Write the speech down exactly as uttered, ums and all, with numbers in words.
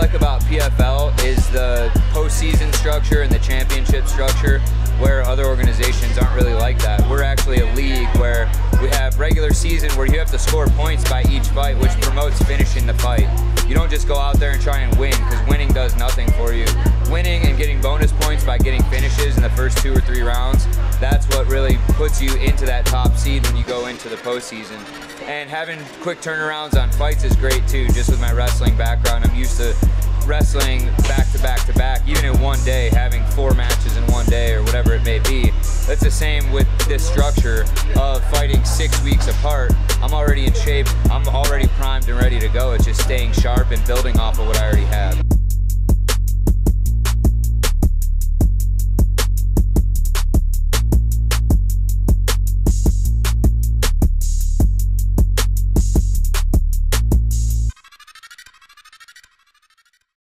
like about P F L is the postseason structure and the championship structure, where other organizations aren't really like that. We're actually a league where we have regular season where you have to score points by each fight, which promotes finishing the fight. You don't just go out there and try and win, because winning does nothing for you. Winning and getting bonus points by getting finishes in the first two or three rounds, that's what really puts you into that top seed when you go into the postseason. And having quick turnarounds on fights is great too. Just with my wrestling background, I'm used to wrestling back to back to back, even in one day, having four matches in one day or whatever it may be. That's the same with this structure of fighting six weeks apart. I'm already in shape, I'm already primed and ready to go. It's just staying sharp and building off of what I already have.